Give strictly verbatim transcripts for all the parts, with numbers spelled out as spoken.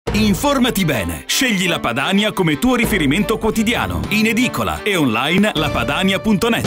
Informati bene. Scegli La Padania come tuo riferimento quotidiano. In edicola e online lapadania punto net.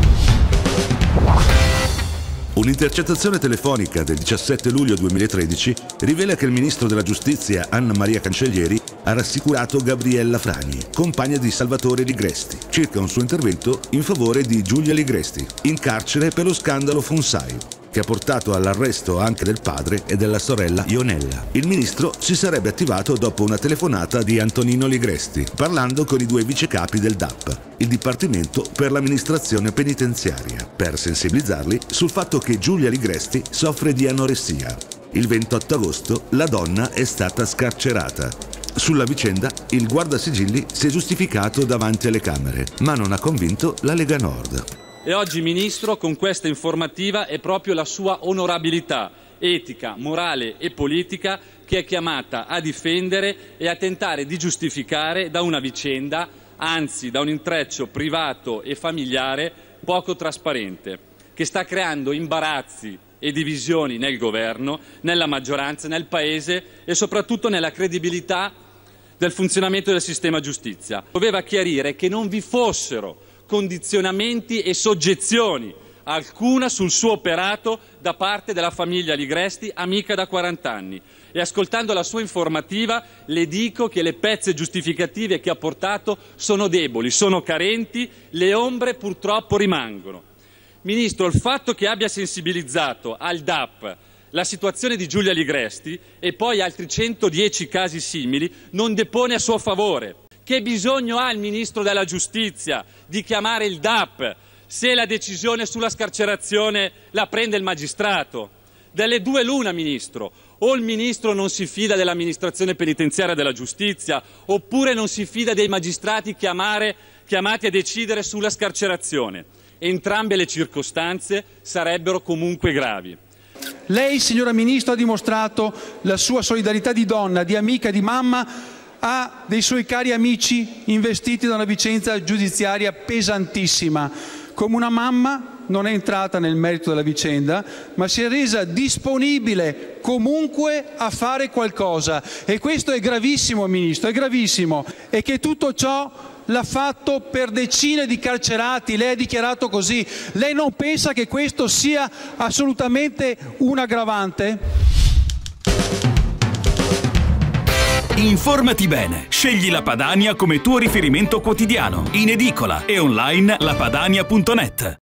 Un'intercettazione telefonica del diciassette luglio duemilatredici rivela che il ministro della Giustizia Anna Maria Cancellieri ha rassicurato Gabriella Fragni, compagna di Salvatore Ligresti, circa un suo intervento in favore di Giulia Ligresti, in carcere per lo scandalo Fonsai, che ha portato all'arresto anche del padre e della sorella Ionella. Il ministro si sarebbe attivato dopo una telefonata di Antonino Ligresti, parlando con i due vicecapi del D A P, il Dipartimento per l'amministrazione penitenziaria, per sensibilizzarli sul fatto che Giulia Ligresti soffre di anoressia. Il ventotto agosto la donna è stata scarcerata. Sulla vicenda il guardasigilli si è giustificato davanti alle Camere, ma non ha convinto la Lega Nord. E oggi, Ministro, con questa informativa è proprio la sua onorabilità etica, morale e politica che è chiamata a difendere e a tentare di giustificare da una vicenda, anzi da un intreccio privato e familiare poco trasparente, che sta creando imbarazzi e divisioni nel governo, nella maggioranza, nel Paese e soprattutto nella credibilità del funzionamento del sistema giustizia. Doveva chiarire che non vi fossero condizionamenti e soggezioni alcuna sul suo operato da parte della famiglia Ligresti, amica da quaranta anni. E ascoltando la sua informativa le dico che le pezze giustificative che ha portato sono deboli, sono carenti, le ombre purtroppo rimangono. Ministro, il fatto che abbia sensibilizzato al D A P la situazione di Giulia Ligresti e poi altri centodieci casi simili non depone a suo favore. Che bisogno ha il Ministro della Giustizia di chiamare il D A P se la decisione sulla scarcerazione la prende il magistrato? Delle due l'una, Ministro. O il Ministro non si fida dell'amministrazione penitenziaria della giustizia, oppure non si fida dei magistrati chiamare, chiamati a decidere sulla scarcerazione. Entrambe le circostanze sarebbero comunque gravi. Lei, signora Ministro, ha dimostrato la sua solidarietà di donna, di amica, di mamma, ha dei suoi cari amici investiti da una vicenda giudiziaria pesantissima. Come una mamma non è entrata nel merito della vicenda, ma si è resa disponibile comunque a fare qualcosa. E questo è gravissimo, Ministro, è gravissimo. E che tutto ciò l'ha fatto per decine di carcerati, lei ha dichiarato così. Lei non pensa che questo sia assolutamente un aggravante? Informati bene. Scegli La Padania come tuo riferimento quotidiano. In edicola e online lapadania punto net.